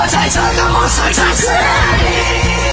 在这个梦碎城市里。